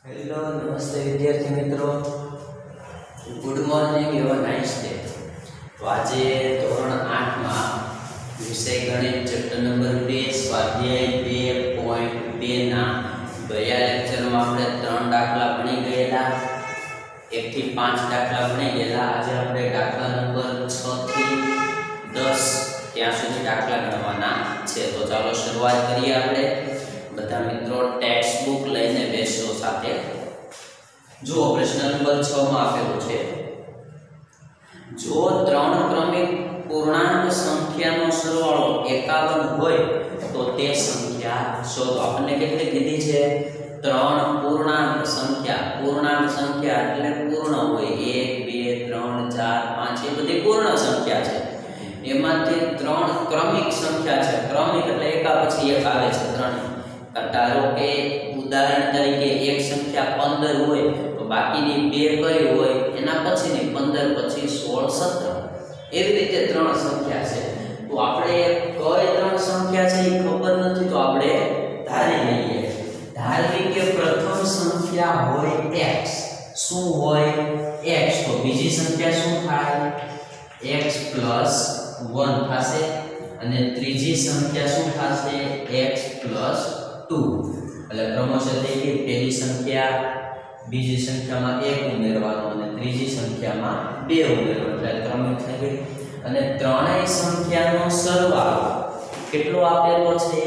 Hello नमस्ते विद्यार्थी मित्रों गुड मॉर्निंग एवं नाइस डे। तो आज धोरण 8 में विषय गणित चैप्टर नंबर 2 स्वाध्याय 2.2 ना गया लेक्चर में આપણે 3 દાખલા ભણી ગયેલા 1 થી 5 દાખલા ભણી ગયેલા। આજે આપણે દાખલા નંબર 6 થી 10 ત્યાં સુધી દાખલા ગણવાના છે। તો ચાલો શરૂઆત કરીએ। આપણે બધા મિત્રો ટેક્સ્ટ બુક લઈને બેસો સાથે। જો પ્રશ્ન નંબર 6 માં આપેલું છે, જો 3 ક્રમિક પૂર્ણાંક સંખ્યાનો સરવાળો 51 હોય તો તે સંખ્યા શોધો। આપણને કેટલી કીધી છે? 3 પૂર્ણાંક સંખ્યા એટલે પૂર્ણ હોય 1 2 3 4 5 એ બધી પૂર્ણ સંખ્યા છે। એમાંથી 3 ક્રમિક સંખ્યા છે। ક્રમિક એટલે એકા પછી એક આવે છે 3। ધારો કે ઉદાહરણ તરીકે એક સંખ્યા 15 હોય તો બાકીની બે કઈ હોય એના પછીની 15 પછી 16 17 એવી રીતે 3 સંખ્યા છે। તો આપણે કઈ 3 સંખ્યા છે એ ખબર નથી તો આપણે ધારી લઈએ। ધારવી કે પ્રથમ સંખ્યા હોય x। શું હોય? x। તો બીજી સંખ્યા શું થાય? x + 1 થશે અને ત્રીજી સંખ્યા શું થશે? x + 2 એટલે ક્રમશઃ થઈ ગઈ પહેલી સંખ્યા બીજી સંખ્યામાં 1 ઉમેરવાનો અને ત્રીજી સંખ્યામાં 2 ઉમેરવાનો એટલે ક્રમિક થઈ ગઈ। અને ત્રણેય સંખ્યાનો સરવાળો કેટલો આપેલો છે?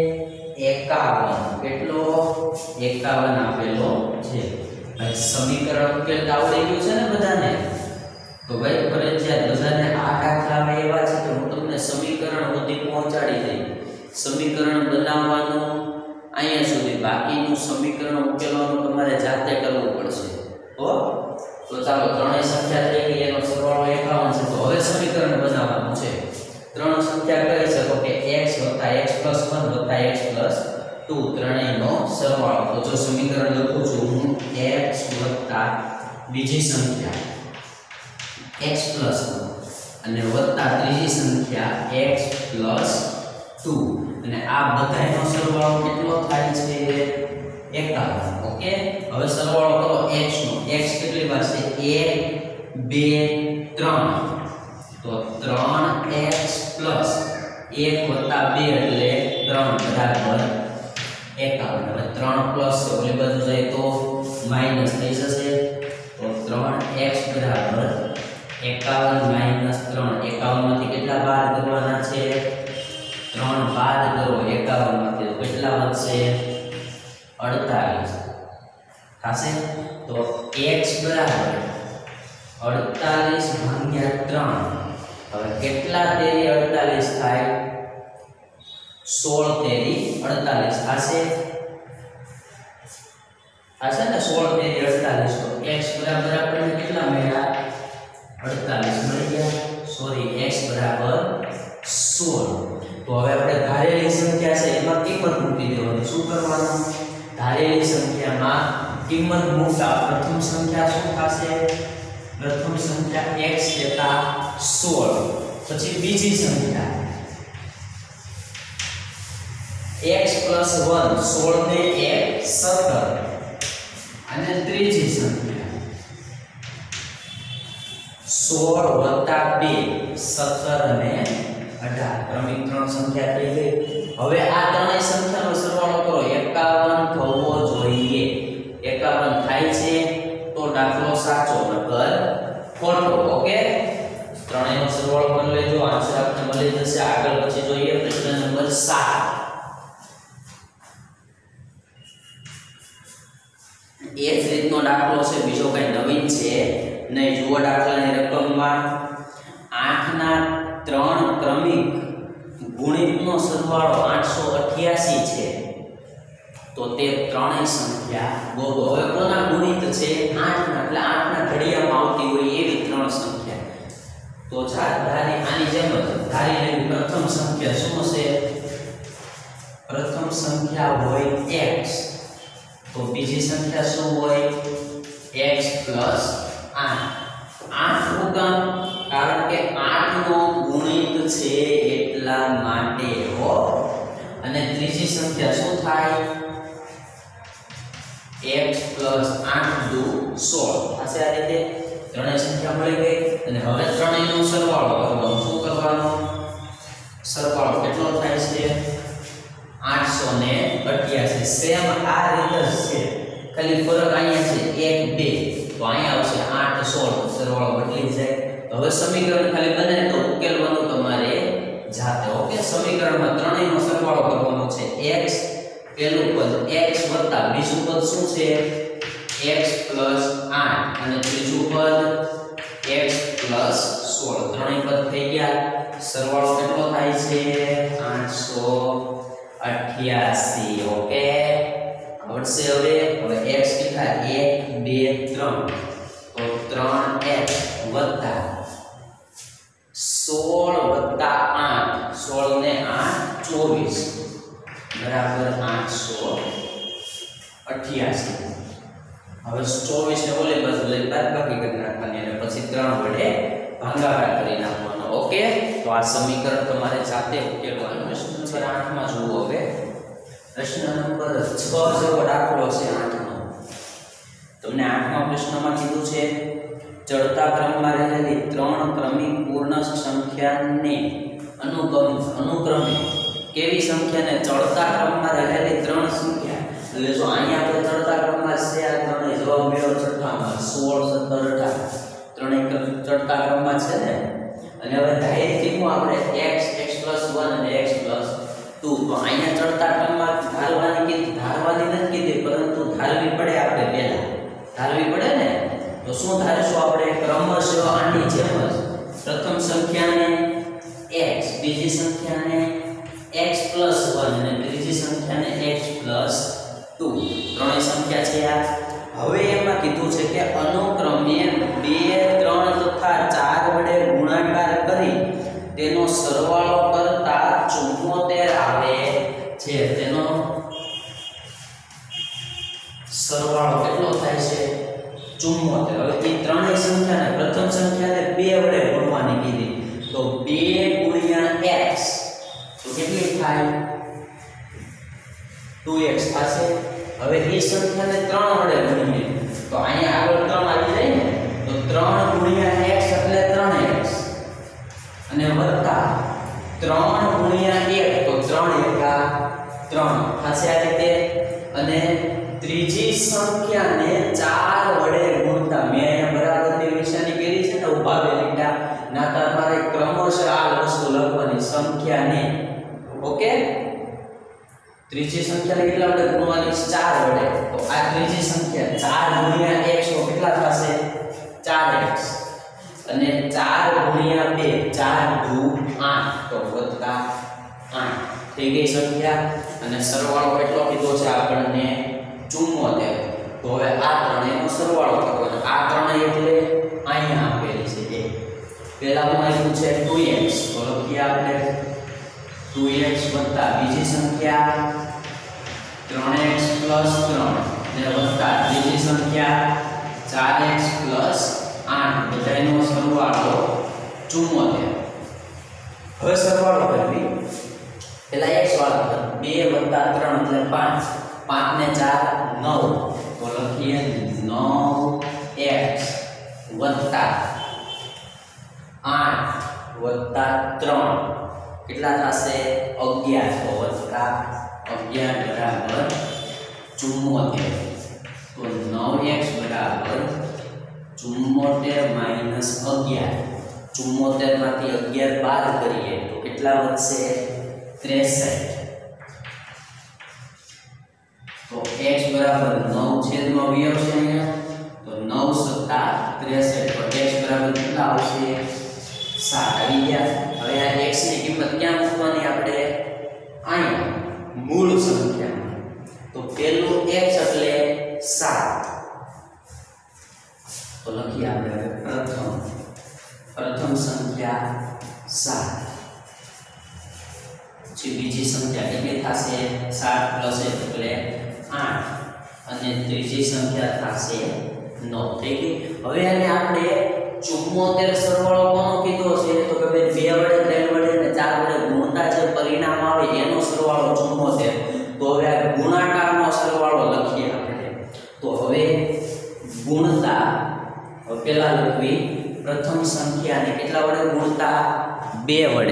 51। કેટલો? 51 આપેલો છે। હવે સમીકરણ ઉકેલ આવડી ગયું છે ને બધાને? તો ભાઈ ફરજિયાત બધાને આ દાખલામાં એવા છે કે હું તમને સમીકરણ સુધી પહોંચાડી દઈ। સમીકરણ બનાવવાનું અહીંયા સુધી, બાકીનું સમીકરણ ઉકેલવાનું તમારે જાતે કરવું પડશે। તો ચાલો ત્રણેય સંખ્યા થઈ ગઈ, એનો સરવાળો 51 છે। તો હવે સમીકરણ બનાવવાનું છે। ત્રણ સંખ્યા કઈ છે? તો કે x + x + 1 + x + 2 ત્રણેયનો સરવાળો। તો જો સમીકરણ લખું છું હું x + બીજી સંખ્યા x + 1 અને વત્તા ત્રીજી સંખ્યા x + 2 અને આ બધાયનો સરવાળો કેટલો થાય છે? 51। ઓકે, હવે સરવાળો કરો x નો। x કેટલી વાર છે? 1 2 3 તો 3x + 1 + 2 એટલે 3 બરાબર 51। હવે 3 પ્લસ ઓલી બાજુ જાય તો માઈનસ થઈ જશે। તો 3x બરાબર 51 - 3 51 માંથી કેટલા બાદ કરવાના છે? 3 બાદ કરો 51 માંથી તો કેટલા વધશે? 48 થશે। તો x બરાબર 48 / 3 હવે કેટલા તેરી 48 થાય? 16 તેરી 48 થશે ને? 16 તેરી 48 તો x બરાબર આપણને કેટલા મળ્યા? 48 મળી ગયા। સોરી, x બરાબર 16। તો હવે આપણે ધારેલી સંખ્યા છે એમાં કિંમત મૂકી દેવાની। શું કરવાનું? ધારેલી સંખ્યામાં કિંમત મૂકતા પ્રથમ સંખ્યા શું થશે? પ્રથમ સંખ્યા x લેતા 16, પછી બીજી સંખ્યા x + 1 16 ને 1 17 અને ત્રીજી સંખ્યા 16 + 2 17 અને 18 ક્રમિક 3 સંખ્યા થઈ ગઈ। હવે આ ત્રણેય સંખ્યાનો સરવાળો કરો। 51 થવો જોઈએ। 51 થાય છે તો દાખલો સાચો, નકર ખોટો। ઓકે, ત્રણેયનો સરવાળો કરી લેજો, આન્સર આપને મળી જશે। આગળ પછી જોઈએ પ્રશ્ન નંબર 7। એ જ રીતનો દાખલો છે, બીજો કઈ નવીન છે નહીં। જુઓ દાખલાની રકમમાં 8 ના 3 ક્રમિક ગુણિતનો સરવાળો 888 છે તો તે ત્રણેય સંખ્યા ગોતો। હવે કોના ગુણિત છે? 8 ના, એટલે 8 ના ઘડિયામાં આવતી હોય એવી 3 સંખ્યા। તો ધારી આની જેમ જ ધારી લેવી। પ્રથમ સંખ્યા શું હશે? પ્રથમ સંખ્યા હોય x તો બીજી સંખ્યા શું હોય? x + 8 નું કામ, કારણ કે 8 નો ગુણિત છે એટલા માટે હો। અને ત્રીજી સંખ્યા શું થાય? x + 8 દુ 16 થશે આ રીતે ત્રણેય સંખ્યા મળી ગઈ અને હવે ત્રણેયનો સરવાળો કરવાનો શું કરવાનો સરવાળો કેટલો થાય છે 888 સેમ આ રીતે જ છે ખાલી ફરક અહીંયા છે 1 2 તો અહીંયા આવશે 8 16 સરવાળો બદલી જાય હવે સમીકરણ ખાલી બને તો ઉકેલવાનું તમારે જાતે ઓકે સમીકરણમાં ત્રણેયનો સરવાળો કરવાનો છે x પહેલું પદ x વત્તા બીજું પદ શું છે x + 8 અને ત્રીજું પદ x + 16 ત્રણેય પદ થઈ ગયા સરવાળો કેટલો થાય છે 888 ઓકે આવડશે હવે x કેટલા 1 2 3 તો 3x વત્તા 16 વત્તા 8 16 ને 8 24 બરાબર 888 હવે 24 ને ઓલે બાજુ લઈ બાદબાકી કરી નાખવાની અને પછી 3 વડે ભાગાકાર કરી નાખવાનો ઓકે તો આ સમીકરણ તમારે જાતે ઉકેલવાનું છે નંબર 8 માં જુઓ હવે પ્રશ્ન નંબર 6 જેવો દાખલો છે 8 નો તમને 8 માં પ્રશ્નમાં કીધું છે ચડતા ક્રમમાં રહેલી 3 ક્રમિક પૂર્ણ સંખ્યાને અનુક્રમે કેવી સંખ્યાને ચડતા ક્રમમાં રહેલી 3 સંખ્યા એટલે જો અહીંયા આપણે ચડતા ક્રમમાં છે આ ત્રણે જવાબ મેળવો છઠ્ઠામાં 16 17 18 ત્રણેય ચડતા ક્રમમાં છે ને અને હવે ધારીથી હું આપણે x x + 1 અને x + 2 તો અહીંયા ચડતા ક્રમમાં ધારવાની નથી કીધી પરંતુ ધારવી પડે આપણે પહેલા ધારવી પડે ને તો શું ધારીશું આપણે ક્રમશઃ આની જેમ જ પ્રથમ સંખ્યાને x બીજી સંખ્યાને x + 1 અને ત્રીજી સંખ્યાને x + 2 ત્રણેય સંખ્યા છે આ હવે એમાં કીધું છે કે અનુક્રમે 2 3 તથા 4 વડે ગુણાકાર કરી તેનો સરવાળો કરતા 74 આવે છે તેનો સરવાળો કેટલો થાય છે 74 હવે એ ત્રણેય સંખ્યાને પ્રથમ સંખ્યાને 2 વડે ગુણવાની કીધી તો 2 * x તો કેટલી થાય 2x થશે હવે એ સંખ્યાને 3 વડે ગુણીએ તો અહીંયા આગળ 3 આવી જાય ને તો 3 * x એટલે 3x અને વત્તા 3 * 1 તો 3 એકા 3 થશે આ રીતે અને ત્રીજી સંખ્યાને 4 વડે ગુણતા મેં અહીંયા બરાબરની નિશાની કરી છે ને ઊભા બે લીટા ના તમારે ક્રમશઃ આ વસ્તુ લખવાની સંખ્યાને ઓકે ત્રીજી સંખ્યાને કેટલા વડે ગુણવાની 4 વડે તો આ ત્રીજી સંખ્યા 4 * x તો કેટલા થશે 4x અને 4 * 2 4 * 8 તો વત્તા 8 થઈ ગઈ સંખ્યા અને સરવાળો કેટલો કીધો છે આપણને 74 તો હવે આ ત્રણેયનો સરવાળો કરવાનો આ ત્રણેય એટલે અહીંયા આપેલી છે પહેલામાં આવ્યું છે 2x તો લખીએ આપણે 2x વત્તા બીજી સંખ્યા 3x + 3 ને વત્તા ત્રીજી સંખ્યા 4x + 8 બધાયનો સરવાળો 74 હવે સરવાળો કરવી પહેલા x વાળો 2 + 3 એટલે 5 5 ને 4 9 તો લખીએ 9x વત્તા 8 વત્તા 3 કેટલા થશે 11 તો વત્તા 11 બરાબર 74 તો 9x બરાબર 74 માઈનસ 11 74 માંથી 11 બાદ કરીએ તો કેટલા વધશે 63 તો x બરાબર 9 છેદમાં 2 આવશે અહીંયા તો 9 + 63 તો x બરાબર કેટલા આવશે 7 આવી ગયા હવે આ x ની કિંમત ક્યાં મૂકવાની આપણે અહીંયા મૂળ સંખ્યામાં તો પહેલું x એટલે 7 તો લખીએ આપણે પ્રથમ સંખ્યા 7 પછી બીજી સંખ્યા કેટલી થશે 7 + 1 એટલે 8 અને ત્રીજી સંખ્યા થશે 9 થઈ ગઈ હવે આને આપણે 74 સરવાળો કોનો કીધો છે તો કે ભાઈ 2 વડે 3 વડે અને 4 વડે ગુણતા જે પરિણામ આવે એનો સરવાળો 74 તો હવે આ ગુણાકારનો સરવાળો લખીએ આપણે સંખ્યાને કેટલા વડે ગુણતા 2 વડે.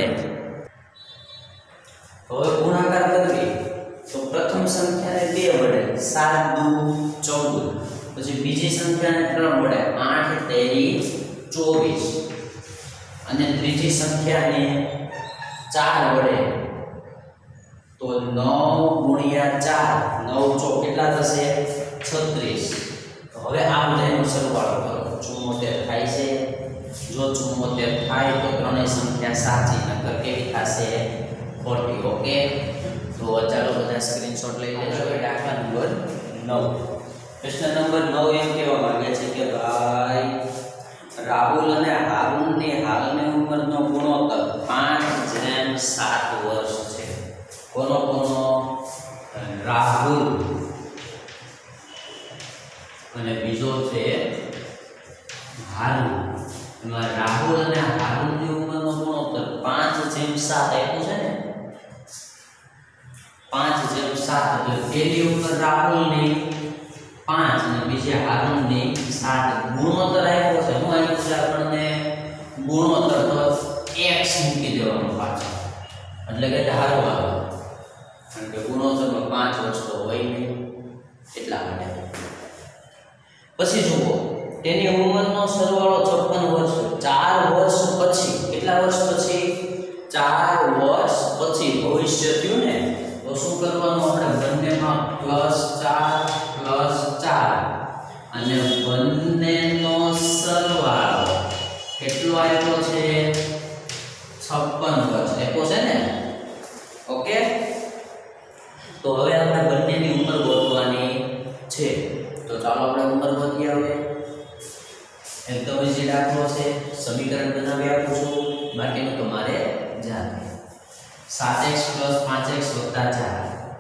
હવે ગુણાકાર કરીએ તો પ્રથમ સંખ્યાને 2 વડે 7 દુ 14, પછી બીજી સંખ્યાને 3 વડે 8 તેરી 24, અને ત્રીજી સંખ્યાને 4 વડે તો 9 ગુણ્યા 4, 9 ચોક કેટલા થશે 36. તો હવે આ બધાનો સરવાળો કરો. 74 થાય છે. જો 74 થાય તો ત્રણેય સંખ્યા સાચી, નકર કેવી થશે ખોટી. ઓકે, તો ચાલો બધા સ્ક્રીનશોટ લઈ લેજો. હવે દાખલા નંબર 9. પ્રશ્ન નંબર 9 એમ કહેવા માંગે છે કે ભાઈ રાહુલ અને હારૂનની હાલની ઉંમરનો ગુણોત્તર 5:7 વર્ષ છે. કોનો કોનો? રાહુલ અને બીજો છે હારૂન. એમાં રાહુલ અને હારૂનની ઉંમરનો ગુણોત્તર 5:7 આપ્યું છે ને, 5:7 એટલે પહેલી ઉંમર રાહુલની 5 અને બીજી હારૂનની 7. ગુણોત્તર આપ્યો છે. હું આપ્યું છે આપણને ગુણોત્તર, તો x મૂકી દેવાનો પાછળ, એટલે કે ધારો આવે, કારણ કે ગુણોત્તરમાં 5 વસ્તુ હોય નહીં એટલા માટે. પછી જુઓ તેની ઉંમરનો સરવાળો 56 વર્ષ. 4 વર્ષ પછી, કેટલા વર્ષ પછી? 4 વર્ષ પછી ભવિષ્ય થયું ને, તો શું કરવાનું આપણે? બંનેમાં +4 અને બંનેનો સરવાળો કેટલો આવ્યો છે? 56 વર્ષ આપ્યો છે ને. ઓકે, તો હવે આપણે બંનેની ઉંમર ગોતવાની છે. તો ચાલો આપણે ઉંમર ગોતીએ. હવે એકદમ ઈઝી દાખલો છે. સમીકરણ બનાવી આપું છું, બાકીનું તમારે જાતે. 7x + 5x + 4,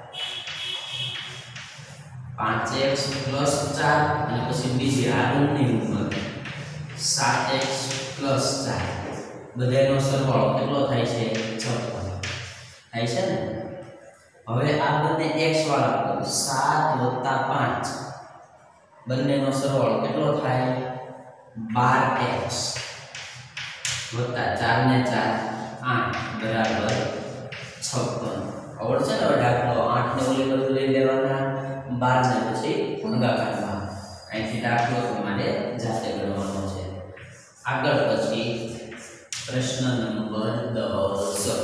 5x + 4, અને પછી બીજી હારૂનની ઉંમર 7x + 4. બધાનો સરવાળો કેટલો થાય છે? 56 થાય છે ને. હવે આ બંને x વાળા 7 + 5, બંનેનો સરવાળો કેટલો થાય? 12x + 4 ને 4 8 બરાબર 56. આવડશે ને હવે દાખલો? 8 ને ઓલી બાજુ લઈ લેવાના, 12 ને પછી ભાગાકારમાં. અહીંથી દાખલો તમારે જાતે ગણવાનો છે. આગળ પછી પ્રશ્ન નંબર 10.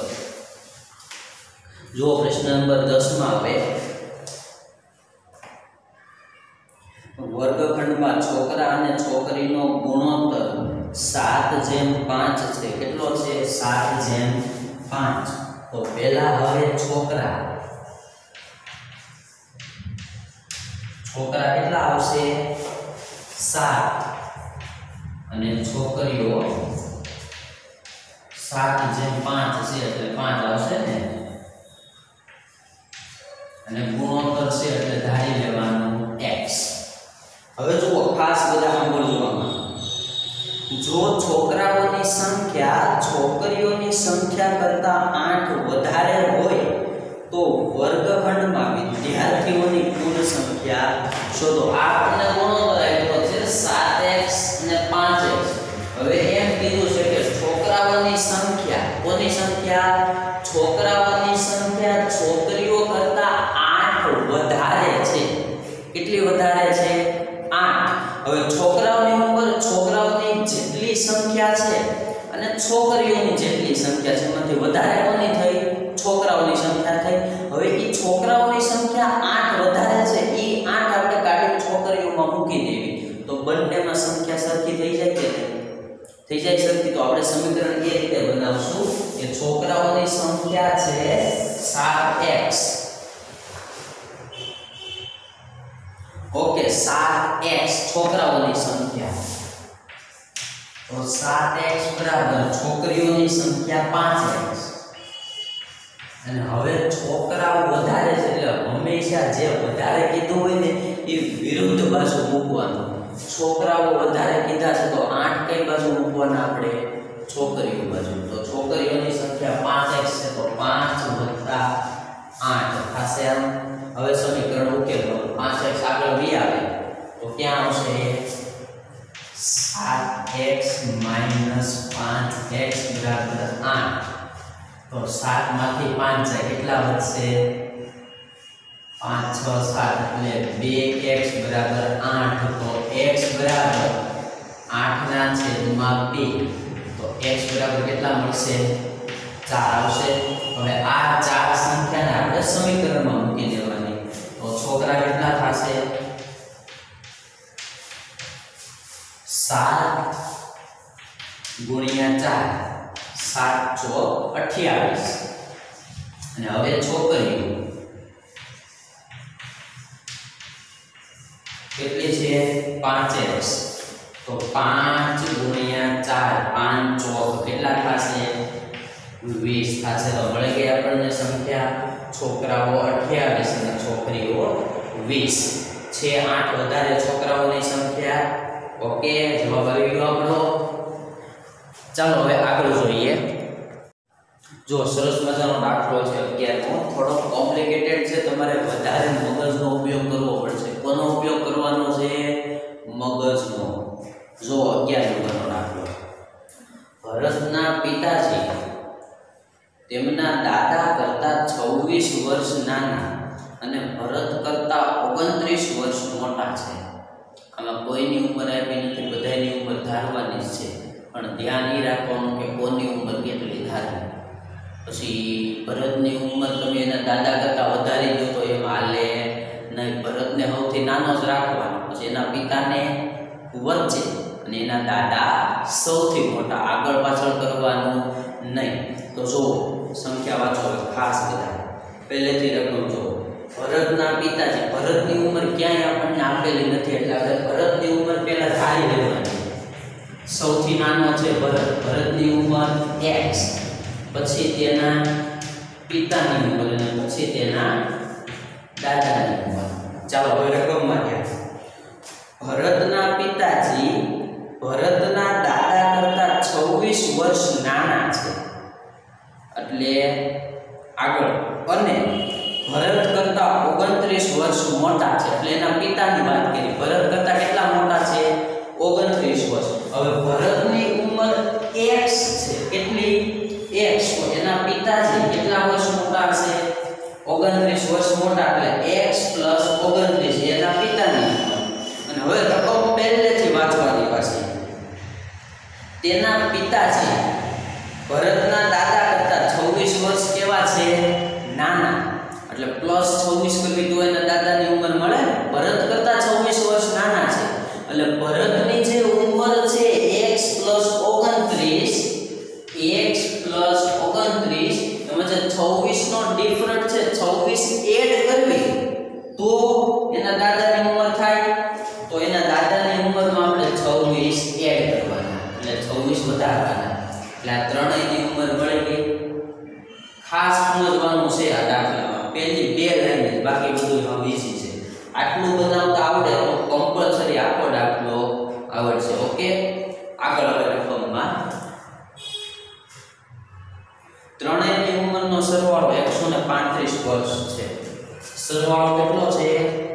જો પ્રશ્ન નંબર 10 માં આવે વર્ગખંડમાં છોકરા અને છોકરીનો ગુણોત્તર 7:5 છે. કેટલો છે? 7:5. તો પહેલા હવે છોકરા કેટલા આવશે? 7, અને છોકરીઓ 7:5 છે એટલે 5 આવશે ને, અને ગુણોત્તર છે એટલે ધારી લેવાનું x. હવે જુઓ, ખાસ બધા સાંભળજો આમાં. જો છોકરાઓની સંખ્યા છોકરીઓની સંખ્યા કરતા 8 વધારે હોય તો વર્ગખંડમાં વિદ્યાર્થીઓની કુલ સંખ્યા શોધો. આપણને ગુણોત્તર આપ્યો છે 7x અને 5x. હવે એમ કીધું છે કે છોકરાઓની સંખ્યા, કોની સંખ્યા? છોકરાઓની સંખ્યા છોકરીઓ કરતા 8 વધારે છે. કેટલી વધારે છે? 8. હવે છોકરાઓની ઉંમર છોકરાઓની જેટલી સંખ્યા છે અને છોકરીઓની જેટલી સંખ્યા છે, એમાંથી વધારે કોની થઈ? છોકરાઓની સંખ્યા થઈ. હવે એ છોકરાઓની સંખ્યા 8 વધારે છે, એ 8 આપણે કાઢી છોકરીઓમાં મૂકી દેવી, તો બંનેમાં સંખ્યા સરખી થઈ જાય કે થઈ જાય સરખી. તો આપણે સમીકરણ એ રીતે બનાવશું કે છોકરાઓની સંખ્યા છે 7x. ઓકે, 7x છોકરાઓની સંખ્યા, તો 7x બરાબર છોકરીઓની સંખ્યા 5x. અને હવે છોકરાઓ વધારે છે એટલે હંમેશા જે વધારે કીધું હોય ને એ વિરુદ્ધ બાજુ મૂકવાનું. છોકરાઓ વધારે કીધા છે તો 8 કઈ બાજુ મૂકવાના? આપણે છોકરીઓ બાજુ. તો છોકરીઓની સંખ્યા 5x છે તો 5 + 8 થશે આમ. હવે સમીકરણ ઉકેલો. 5x આગળ બી આવે તો ક્યાં આવશે? 7x - 5 7 માંથી 5 જાય કેટલા વધશે 5 6 7 એટલે 2x બરાબર 8 તો x બરાબર 8 ના છેદમાં 2 તો x બરાબર કેટલા મળશે 4 આવશે। હવે આ 4 સંખ્યાને આપણે સમીકરણમાં મૂકી દેવાની તો છોકરા કેટલા થશે 7 ગુણ્યા 4 7 ચોક 28 અને હવે છોકરીઓ કેટલી છે 5x તો 5 ગુણ્યા 4 5 ચોક કેટલા થશે 20 થશે। તો મળી ગઈ આપણને સંખ્યા છોકરાઓ 28 અને છોકરીઓ 20 છે 8 વધારે છોકરાઓની સંખ્યા। ઓકે જવાબ આવી ગયો આપણો। ચાલો હવે આગળ જોઈએ। જો સરસ મજાનો દાખલો છે 11મો થોડો કોમ્પ્લિકેટેડ છે તમારે વધારે મગજનો ઉપયોગ કરવો પડશે। કોનો ઉપયોગ કરવાનો છે મગજનો। જો 11 નંબરનો દાખલો ભરતના પિતાજી તેમના દાદા કરતા 26 વર્ષ નાના અને ભરત કરતા 29 વર્ષ મોટા છે। આમાં કોઈની ઉંમર આપી નથી બધાની ઉંમર ધારવાની જ છે પણ ધ્યાન એ રાખવાનું કે કોની ઉંમર કેટલી ધારવી। પછી ભરતની ઉંમર તમે એના દાદા કરતા વધારી દો તો એમાં હાલે નહીં। ભરતને સૌથી નાનો જ રાખવાનો પછી એના પિતાને વચ્ચે અને એના દાદા સૌથી મોટા આગળ પાછળ કરવાનું નહીં। તો જો સંખ્યા વાંચો ખાસ બધા પહેલેથી રકમ જો ભરતના પિતાજી ભરતની ઉંમર ક્યાંય આપણને આપેલી નથી એટલે આપણે ભરતની ઉંમર પહેલા ધારી લેવાની। સૌથી નાનો છે ભરત ભરતની ઉંમર x પછી તેના પિતાની ઉંમર અને પછી તેના દાદાની ઉંમર। ચાલો હવે રકમમાં ગયા ભરતના પિતાજી ભરતના દાદા કરતા 26 વર્ષ નાના છે એટલે આગળ અને ભરત કરતા 29 વર્ષ મોટા છે એટલે એના પિતાની વાત કરી। ભરત કરતા કેટલા મોટા છે 29 વર્ષ। હવે ભરતની ઉંમર x છે કેટલી x તો એના પિતાજી કેટલા વર્ષ મોટા હશે 29 વર્ષ મોટા એટલે x + 29 એના પિતાની ઉંમર। અને હવે રકમ પહેલેથી વાંચવાની પાછી તેના પિતાજી ભરતના દાદા કરતા 26 વર્ષ કેવા છે નાના એટલે +26 કરવી તો એના દાદાની ઉંમર મળે। ભરત કરતા 26 વર્ષ નાના છે એટલે ભરતની જે ઉંમર છે x + 29 x + 29 એમાં જે 26 નો ડિફરન્ટ છે 26 એડ કરવી તો એના દાદાની ઉંમર થાય। તો એના દાદાની ઉંમરમાં આપણે 26 એડ કરવાના એટલે 26 વધારવાના એટલે આ ત્રણેયની ઉંમર મળી ગઈ। ખાસ સમજવાનું છે આ દાખલામાં પહેલી બે લાઈન જ બાકી બધું હવે ઈઝી છે। આટલું બનાવતા આવડે તો કમ્પલસરી આખો દાખલો આવડશે। ઓકે આગળ હવે રકમમાં ત્રણેયની ઉંમરનો સરવાળો 135 વર્ષ છે। સરવાળો કેટલો છે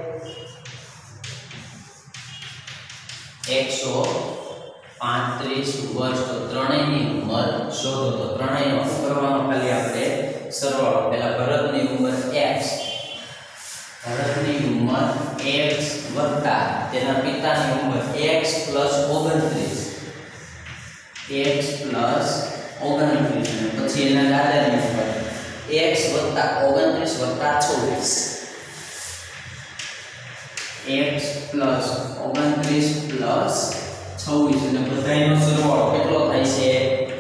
135 વર્ષ। તો ત્રણેયની ઉંમર શોધો તો ત્રણેયનો શું કરવાનો ખાલી આપણે સરવાળો પહેલા ભરતની ઉંમર x ભરતની ઉંમર x વત્તા તેના પિતાની ઉંમર x + 29 x + 29 અને પછી એના દાદાની ઉંમર x + 29 + 26 x + 29 + 26 અને બધાયનો સરવાળો કેટલો થાય છે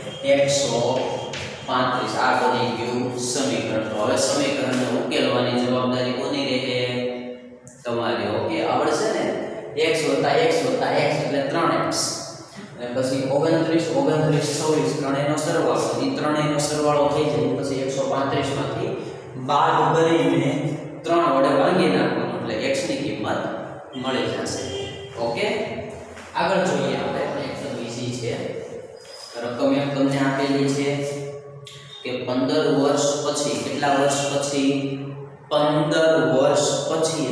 135। આ બની ગયું સમીકરણ। તો હવે સમીકરણને ઉકેલવાની જવાબદારી કોની રહે તમારી। ઓકે આવડશે ને x + x + x એટલે 3x અને પછી 29 29 26 ત્રણેયનો સરવાળો એ ત્રણેયનો સરવાળો થઈ જાય પછી 135 માંથી બાદ કરીને 3 વડે ભાગી નાખવાનું એટલે x ની કિંમત મળી જશે। ઓકે આગળ જોઈએ આપણે એકદમ ઈઝી છે। રકમ એક તમને આપેલી છે કે 15 વર્ષ પછી કેટલા વર્ષ પછી 15 વર્ષ પછી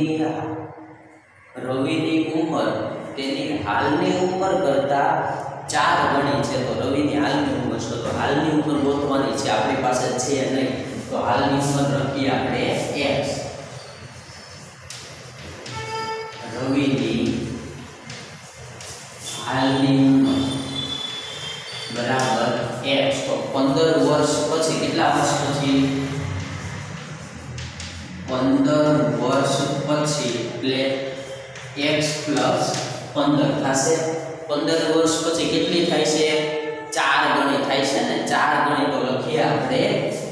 રવિની ઉંમર તેની હાલની ઉંમર કરતા 4 ગણી છે તો રવિની હાલની ઉંમર છે તો હાલની ઉંમર ગોતવાની છે, આપણી પાસે છે નહીં તો હાલની ઉંમર લખીએ આપણે x. રવિની હાલની ઉંમર બરાબર x. તો 15 વર્ષ પછી કેટલા વર્ષ પછી 15 વર્ષ પછી એટલે x + 15 થશે. 15 વર્ષ પછી કેટલી થાય છે 4 ગણી થાય છે ને 4 ગણી તો લખીએ આપણે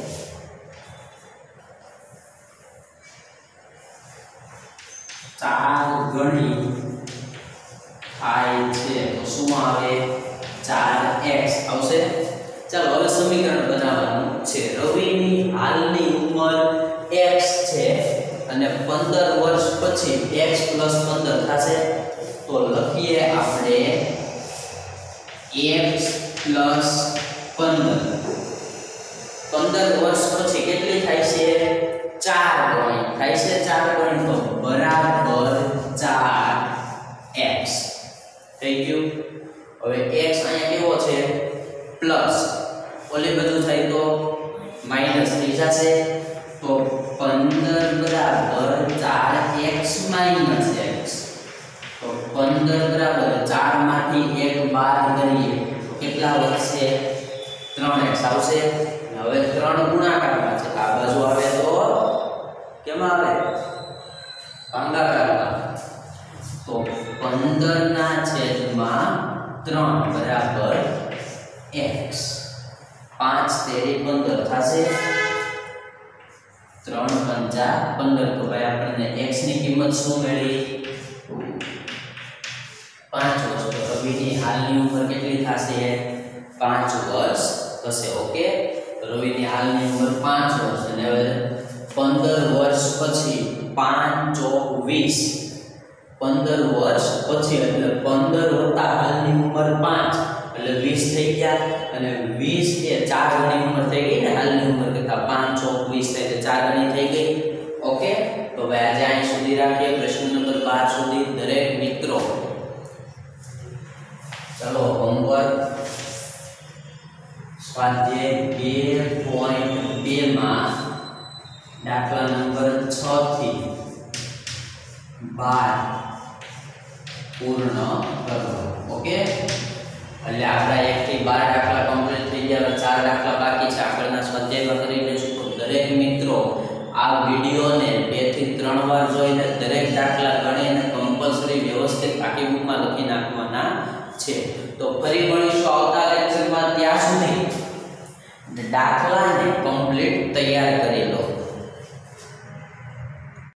4 ગણી થાય છે તો શું આવે 4x આવશે. ચાલો હવે સમીકરણ બનાવવાનું છે. રવિની હાલની ઉંમર x છે અને 15 વર્ષ પછી x + 15 થશે તો લખીએ આપણે x + 15. 15 વર્ષ પછી કેટલી થાય છે 4 ગણી થાય છે 4 ગણી તો બરાબર 4x થઈ ગયું. હવે x અહીંયા કેવો છે પ્લસ ઓલી બધું થાય તો માઈનસ થઈ જશે તો 15 બરાબર 4x - x. તો 15 બરાબર 4 માંથી 1 બાદ કરીએ તો કેટલા વધશે 3x આવશે. હવે 3 ગુણાકારમાં છે આ બાજુ આવે તો કેમાં આવે ભાગાકારમાં તો 15/3 બરાબર x. 5 તેરી 15 થશે 3 પંચા 15 તો ભાઈ આપણને x ની કિંમત શું મળી 5 વર્ષ. તો રવિની હાલની ઉંમર કેટલી થશે 5 વર્ષ થશે. ઓકે રવિની હાલની ઉંમર 5 વર્ષ અને હવે 15 વર્ષ પછી 5 * 20 15 વર્ષ પછી એટલે 15 વત્તા હાલની ઉંમર 5 એટલે 20 થઈ ગયા અને 20 એ 4 ગણી ઉંમર થઈ ગઈ ને હાલની ઉંમર કરતા 5 * 20 થાય એટલે 4 ગણી થઈ ગઈ. ઓકે તો હવે આજે અહીં સુધી રાખીએ. પ્રશ્ન નંબર 12 સુધી દરેક મિત્રો ચલો હોમવર્ક સ્વાધ્યાય 2.2 માં દાખલા નંબર 6 થી 12 પૂર્ણ કરો. ઓકે એટલે આપણા 1 થી 12 દાખલા કમ્પ્લીટ થઈ ગયા. 4 દાખલા બાકી છે આગળના સ્વાધ્યાયમાં કરી લઈશું. તો દરેક મિત્રો આ વિડિયોને 2 થી 3 વાર જોઈને દરેક દાખલા ગણીને કમ્પલસરી વ્યવસ્થિત આખી બુકમાં લખી નાખવાના છે. તો ફરી મળીશું આવતા લેક્ચરમાં. ત્યાં સુધી દાખલાને કમ્પ્લીટ તૈયાર કરી લો.